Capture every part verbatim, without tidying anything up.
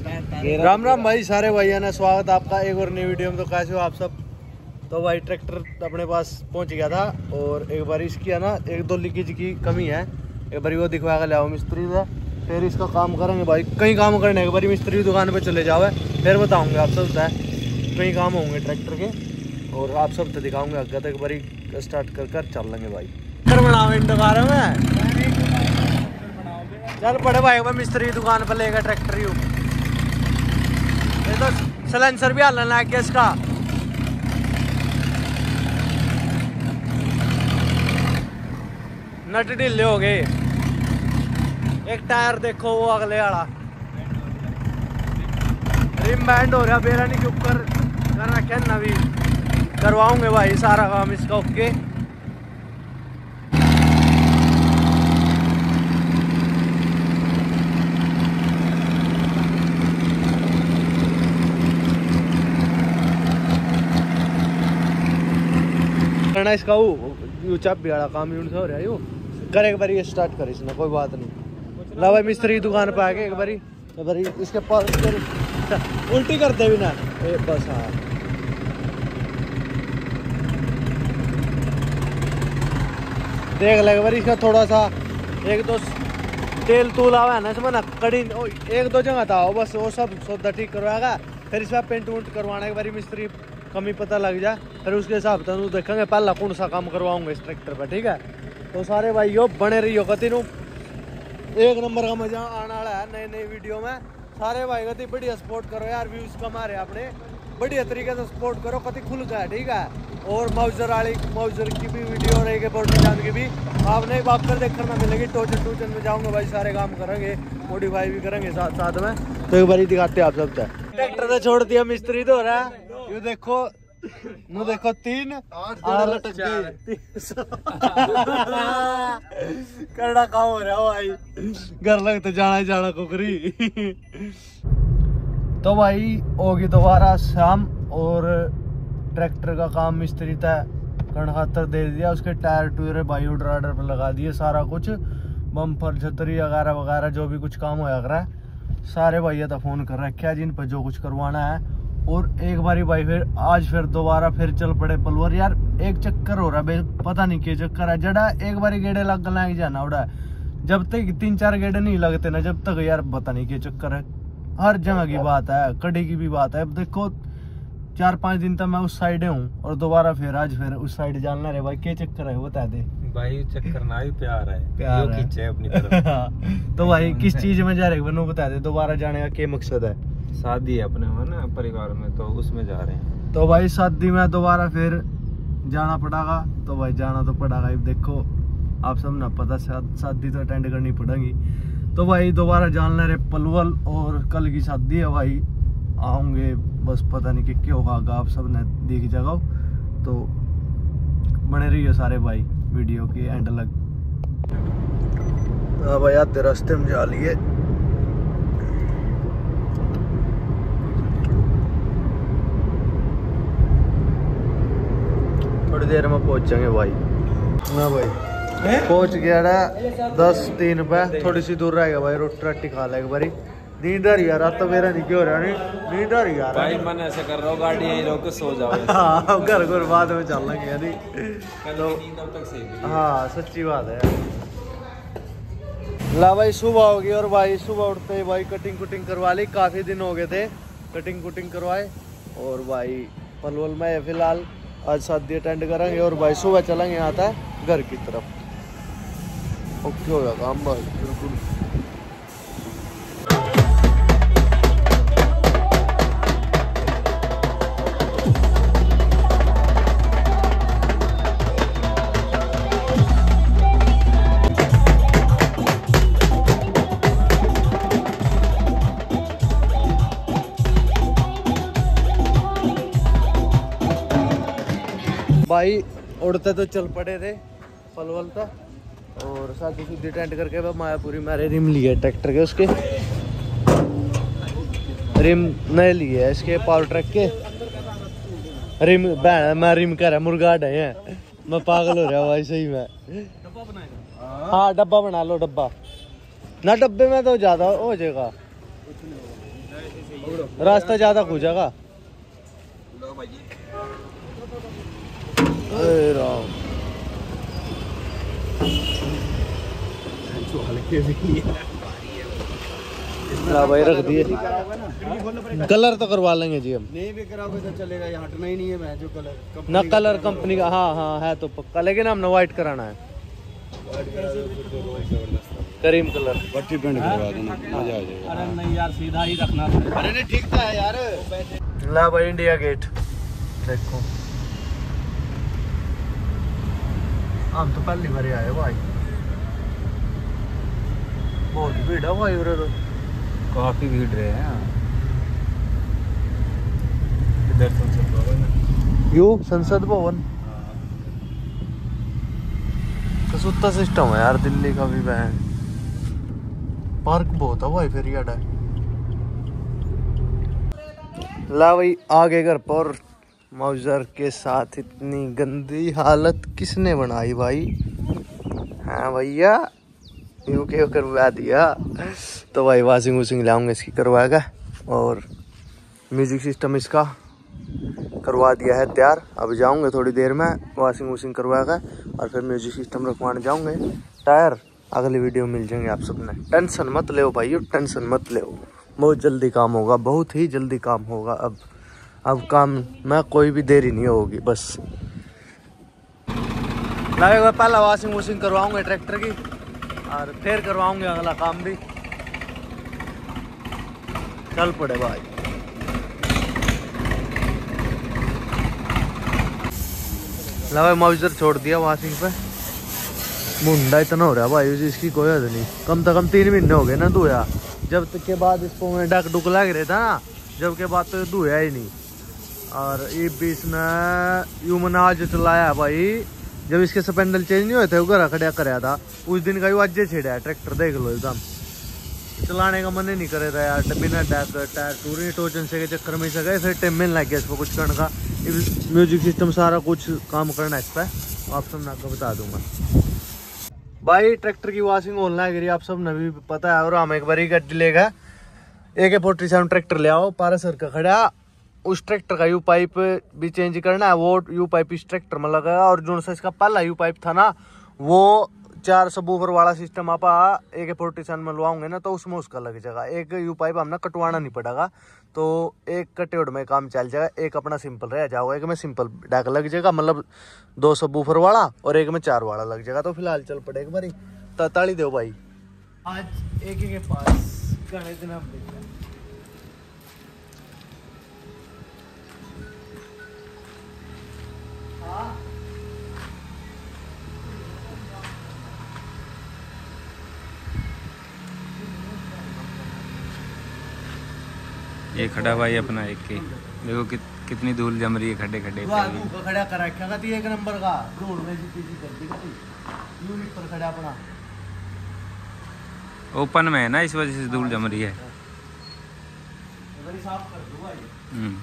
राम राम भाई, सारे भाइयों ने स्वागत आपका एक और नई वीडियो में। तो कैसे हो आप सब? तो भाई ट्रैक्टर अपने पास पहुंच गया था और एक बार इसकी है ना एक दो लीकेज की कमी है, एक बार वो दिखवा के लाओ मिस्त्री से, फिर इसका काम करेंगे भाई। कई काम करने एक बार मिस्त्री दुकान पे चले जाओ, फिर बताऊंगे आप सब कई काम होंगे ट्रैक्टर के और आप सब तो दिखाऊंगे आगे। तो एक बार स्टार्ट कर कर चल लेंगे भाई। कर बनाओ इन बारे में चल पड़े भाई, मिस्त्री दुकान पर लेगा ट्रैक्टर यू। ये तो सलेंसर भी हाल लग गया इसका। नट ढीले हो गए, एक टायर देखो वो अगले वाला रिम बैंड हो रहा, बेरानी के ऊपर कर रखे नवी। करवाऊंगे भाई सारा काम इसका ओके। करना इसका वो चाप भी वाला काम यूं से हो रहा है यू। कर एक बार ये स्टार्ट कर इसने, कोई बात नहीं। ला भाई मिस्त्री दुकान पे आके एक बारी एक बारी इसके पास उल्टी कर दे भी ना ए, बस हाँ। देख ले एक बार इसका थोड़ा सा एक दो तेल तूल आवा है ना इसमें ना कड़ी एक दो जगह था बस, वो सब सौदा ठीक करवाएगा। फिर इसका पेंट वुंट करवाना एक बारी मिस्त्री कमी पता लग जाए, फिर उसके हिसाब से देखेंगे पहला कौन सा काम करवाऊंगा इस ट्रैक्टर पे, ठीक है। तो सारे भाइयों बने रहियो कति नु एक नंबर का मजा आने वाला है नई नई वीडियो में। सारे भाई कति बढ़िया सपोर्ट करो यार, व्यूज कमा रहे अपने बढ़िया तरीके से सपोर्ट करो कति खुल जाए, ठीक है। और माउजर वाली माउजर की भी वीडियो रहेगी, बोल्टी जान की भी आपने बात कर देखने में मिलेगी। टोचन टूचन में जाऊंगा भाई, सारे काम करेंगे, मॉडिफाई भी करेंगे साथ साथ में। तो एक बार ही दिखाते आप सब ट्रैक्टर तो छोड़ दिया मिस्त्री तो हो रहा है यू देखो नु देखो तीन आठ लटक गई करना काम हो रहा भाई, घर लग तो जाना ही जाना कुकरी। तो भाई होगी दोबारा शाम और ट्रैक्टर का काम मिस्त्री तय करने खातर दे दिया। उसके टायर टूयर भाई ड्राइडर पर लगा दिए, सारा कुछ बम्पर छतरी वगैरह वगैरह जो भी कुछ काम होया करा सारे भैया तो फोन कर रखा है जिन पर जो कुछ करवाना है। और एक बारी भाई फिर आज फिर दोबारा फिर चल पड़े पलवर यार। एक चक्कर हो रहा है, पता नहीं क्या चक्कर है। जड़ा एक बारी गेड़े लग लग जाना उड़ा, जब तक तीन चार गेड़े नहीं लगते ना जब तक यार पता नहीं क्या चक्कर है। हर जगह की बात है, कड़ी की भी बात है। अब देखो चार पांच दिन तक मैं उस साइड हूँ और दोबारा फिर आज फिर उस साइड जाना रहे भाई। क्या चक्कर है बता दे भाई। चक्कर ना ही प्यार है, प्यार है। खींचे अपनी तरफ। तो भाई किस चीज में जा रहे हैं बता दे, दोबारा जाने का क्या मकसद है? शादी है अपने हो ना परिवार में, तो उसमें जा रहे हैं। तो भाई शादी में दोबारा फिर जाना पड़ेगा, तो भाई जाना तो पड़ेगा। देखो आप सब ना पता शादी तो अटेंड करनी पड़ेगी। तो भाई दोबारा जान ले रहे पलवल और कल की शादी है भाई, आऊंगे बस पता नहीं कि क्या होगा, आप सब ने देख जगह। तो बने रहिए सारे भाई वीडियो के एंड लग। हाँ भाई आधे रास्ते में जा लिए। थोड़ी देर में पहुंचेंगे भाई ना भाई। पहुंच गया ना दस तीन पे, थोड़ी सी दूर रहेगा भाई। रोटी राटी खा ले एक बारी। नींद आ रही यार, तो मेरा नहीं क्यों रहा नहीं नींद आ रही यार भाई। मन ऐसे कर रहा हूँ गाड़ी यहीं रोक के सो जाओ। हाँ घर घर बाद में चल लेंगे यानी तो। तक सही हाँ सच्ची बात है। ला भाई सुबह होगी और भाई सुबह उठते ही भाई कटिंग कुटिंग करवा ली। काफी दिन हो गए थे कटिंग कुटिंग करवाए। और भाई पलवल में फिलहाल आज शादी अटेंड करेंगे और भाई सुबह चलेंगे यहाँ तक घर की तरफ। ओके होगा काम भाई बिल्कुल। भाई उड़ते तो चल पड़े थे पलवल तक और शादी शुद्धि टेंट करके मायापुरी मेरे रिम लिए ट्रैक्टर के, उसके रिम नए लिए है इसके पावर ट्रैक के रिम। मैं रिम कर रहा मुर्गा ढे हैं, मैं पागल हो रहा भाई सही में। हाँ डब्बा बना लो, डब्बा ना डब्बे में तो ज्यादा हो जाएगा। रास्ता ज्यादा खूजागा। अरे राम भाई रख दिए। कलर तो करवा लेंगे जी हम। नहीं भी कराओगे तो चलेगा, ये हटना ही नहीं है मैं जो कलर ना कलर कंपनी का। हाँ हाँ है तो पक्का, लेकिन हमने व्हाइट कराना है, करीम कलर। पट्टी पेंट करवा देना, मजा आ जाएगा। अरे नहीं यार, सीधा ही रखना। अरे नहीं ठीक था यार। ला भाई इंडिया गेट देखो, हम तो पहली बार आए भाई, बहुत भीड़ है भाई उधर तो, काफी भीड़ रहे हैं इधर संसद भवन। यू संसद भवन कसूता सिस्टम है यार दिल्ली का भी। बहन पार्क बहुत है भाई, फिर यार ला भाई आगे घर पर मौजर के साथ इतनी गंदी हालत किसने बनाई भाई? हाँ भैया यू के करवा दिया। तो भाई वॉशिंग वॉशिंग लाऊंगा इसकी करवाएगा, और म्यूजिक सिस्टम इसका करवा दिया है तैयार। अब जाऊंगे थोड़ी देर में, वॉशिंग वॉशिंग करवाएगा और फिर म्यूजिक सिस्टम रखवाने जाऊंगे। टायर अगली वीडियो मिल जाएंगे आप सबने, टेंशन मत ले भाई, टेंशन मत ले, बहुत जल्दी काम होगा, बहुत ही जल्दी काम होगा। अब अब काम में कोई भी देरी नहीं होगी। बस लगेगा पहला वॉशिंग वॉशिंग करवाऊंगे ट्रैक्टर की, और फिर करवाऊंगे अगला काम भी। चल पड़े भाई। ला मौजर छोड़ दिया वॉशिंग पे, मुंडा इतना हो रहा भाई इसकी कोई हद नहीं। कम से कम तीन महीने हो गए ना धोया, जब तक के बाद इसको मैं डक डुक लग रहा था ना, जब के बाद तो धोया ही नहीं। और ये बीच में यू मना आज चलाया भाई, जब इसके स्पेंडल चेंज नहीं हुए थे वो घर खड़ा कराया था, उस दिन का आज छेड़ा है ट्रैक्टर। देख लो एकदम चलाने का मन ही नहीं करे था यार, बिना डैक टायर टूरी टोचन से के चक्कर में सके, फिर टाइम मिल लग गया इसको कुछ करने का। म्यूजिक सिस्टम सारा कुछ काम करना इस पर, आप सब ना आपको बता दूंगा भाई। ट्रैक्टर की वॉशिंग होने लग रही आप सब ने भी पता है। और हम एक बार ही गड्डी लेगा ए के फोर्टी सेवन ट्रैक्टर ले आओ, पारासर का खड़ा, उस ट्रैक्टर का यू पाइप भी चेंज करना है, वो यू पाइप इस ट्रैक्टर में लगेगा। और जो सा इसका पहला यू पाइप था ना, वो चार सबवूफर वाला सिस्टम आप ए के फोर्टी सेवन में लवाओगे ना, तो उसमें उसका लग जाएगा। एक यू पाइप हमने कटवाना नहीं पड़ेगा, तो एक कटेड़ में काम चल जाएगा, एक अपना सिंपल रह जाओगा। एक में सिंपल डैक लग जाएगा, मतलब दो सबवूफर वाला, और एक में चार वाला लग जाएगा। तो फिलहाल चल पड़े एक बारी ताली दो भाई। आज एक के पास घने दिन हम देखते हैं। ये खड़ा भाई अपना एक के, देखो कि, कितनी धूल जम रही है खड्डे खड्डे पे। खड़ा कर रखा था एक नंबर का रोड में जी पीजी कर दी थी यूनिट पर खड़ा अपना, ओपन में है ना, इस वजह से धूल जम रही है। बड़ी साफ कर दूंगा ये। हम्म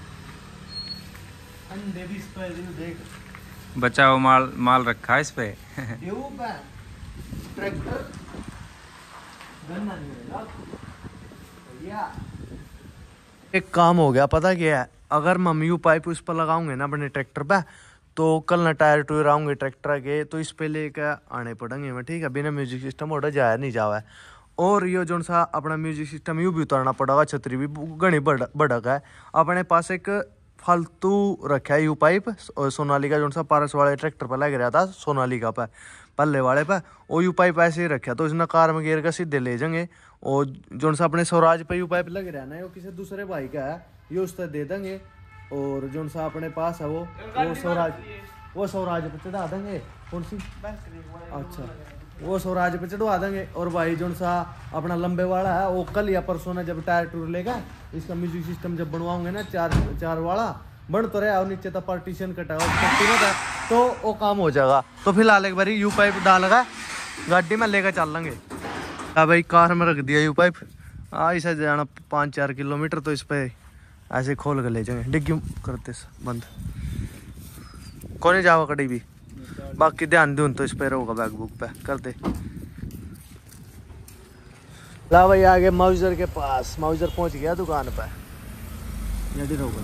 अंडे भी इस पे देख, बचाओ माल माल रखा है इस पे। ये वो ट्रैक्टर गन्ना नहीं है भैया। एक काम हो गया, पता क्या है, अगर मैं यू पाइप उस पर लगाऊंगे ना अपने ट्रैक्टर पे, तो कल ना टायर टूर आऊंगे ट्रैक्टर के, तो इस पे लेकर आने पड़ेंगे मैं, ठीक है। बिना म्यूजिक सिस्टम ऑर्डर जाया नहीं जावा है। और ये जो सा अपना म्यूजिक सिस्टम यू भी उतारना पड़ेगा, छतरी भी घनी बढ़क है। अपने पास एक फालतू रखा है यू पाइप, और सोनालिका जो सा पारस वाले ट्रैक्टर पर लग रहा था, सोनालिका पे पल्ले वाले पे, वो यू पाइप ऐसे ही रखा, तो इसने कार में गेर का सीधे ले जाएंगे। और जो सा अपने स्वराज पे यू पाइप लग रहा है ना, वो किसी दूसरे भाई का है, ये उस पर दे देंगे। और जो सा अपने पास है वो वो स्वराज वो स्वराज पे चढ़ा देंगे। कौन सी? अच्छा, वो स्वराज पे चढ़वा देंगे। और भाई जो सा अपना लंबे वाला है, वो कल या परसों ने जब टायर टूर लेगा, इसका म्यूजिक सिस्टम जब बनवाओगे ना, चार चार वाला बन तो रहा, और नीचे तक पार्टीशन कटा हुआ, तो वो काम हो जाएगा। तो फिलहाल एक बार यू पाइप डालेगा गाड़ी में लेकर चल लेंगे। हाँ भाई कार में रख दिया यू पाइप, ऐसे जाना पाँच चार किलोमीटर, तो इस पे ऐसे खोल कर ले जाएंगे। डिग्गी करते बंद कौन जावा कड़ी भी, बाकी ध्यान दून तो इस पे रहोगा बैग बुक पे कर दे। ला भाई आगे माउजर के पास, माउजर पहुंच गया दुकान पे। जल्दी रोक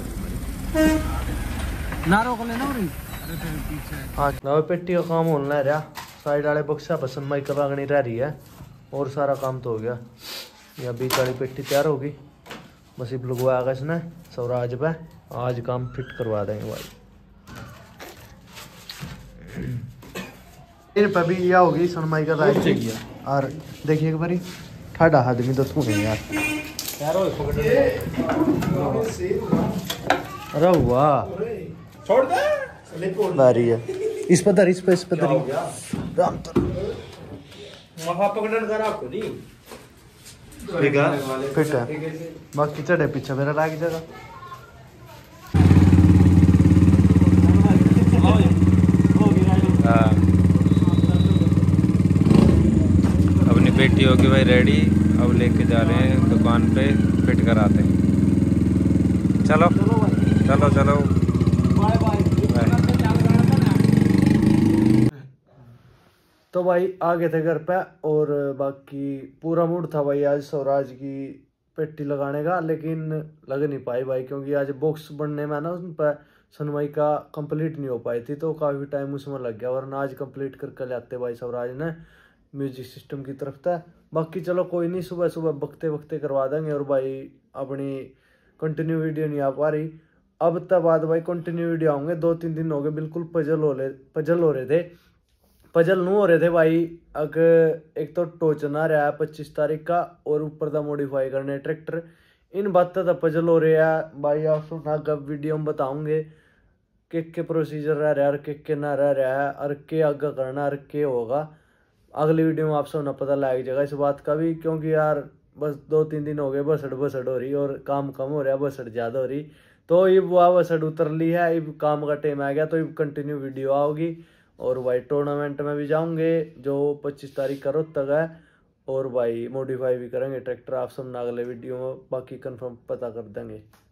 ना रोक लेना हाँ ना पेटी का काम होना रहा। साइड वाले बक्सा बसन माई करवानी रह रही है और सारा काम तो हो गया। या बीच वाली पेटी तैयार होगी, बस इब लगवाएगा इसने स्वराज पे। आज काम फिट करवा देंगे भाई। इन पे भी यह होगी सनमाई का राइट चाहिए। और देखिए एक बारी ठाडा आदमी तो तू नहीं यार। अरे वाह छोड़ दे बारी है इस पर इस पर इस पर राम तो महा पकड़न कर आपको नहीं ठीक है फिट है। बाकी चढ़े पीछे मेरा लाग जगह। हाँ अपनी बेटी होगी भाई रेडी। अब लेके जा रहे हैं दुकान पे फिट कराते हैं। चलो चलो चलो बाय बाय। तो भाई आ गए थे घर पे और बाकी पूरा मूड था भाई आज स्वराज की पेटी लगाने का, लेकिन लग नहीं पाई भाई क्योंकि आज बॉक्स बनने में ना उन पर सनमाई का कंप्लीट नहीं हो पाई थी तो काफ़ी टाइम उसमें लग गया। वरना आज कंप्लीट करके ले आते भाई स्वराज ने म्यूजिक सिस्टम की तरफ था। बाकी चलो कोई नहीं, सुबह सुबह बकते बकते करवा देंगे। और भाई अपनी कंटिन्यू वीडियो नहीं आ पा रही, अब तक बाद भाई कंटिन्यू वीडियो आऊँगे। दो तीन दिन हो गए बिल्कुल पजल हो रहे पजल हो रहे थे पजल नहीं हो रहे थे भाई। अगर एक तो टोचना रहा है पच्चीस तारीख का और ऊपर का मॉडिफाई करने ट्रैक्टर, इन बातों का पजल हो रहे हैं भाई। आप सुना कब वीडियो में बताऊंगे के के प्रोसीजर रह रहा है और के के ना रह रहा है और के आगे करना और के होगा। अगली वीडियो में आप सब ना पता लग जाएगा इस बात का भी, क्योंकि यार बस दो तीन दिन हो गए बसड़ बसड़ हो रही और काम कम हो रहा है, बसड़ ज़्यादा हो रही। तो ये वह बसड़ उतर ली है, अब काम का टाइम आ गया तो अब कंटिन्यू वीडियो आओगी। और भाई टूर्नामेंट में भी जाऊंगे जो पच्चीस तारीख का रोज तक है। और भाई मॉडिफाई भी करेंगे ट्रैक्टर, आप सब ना अगले वीडियो में बाकी कंफर्म पता कर देंगे।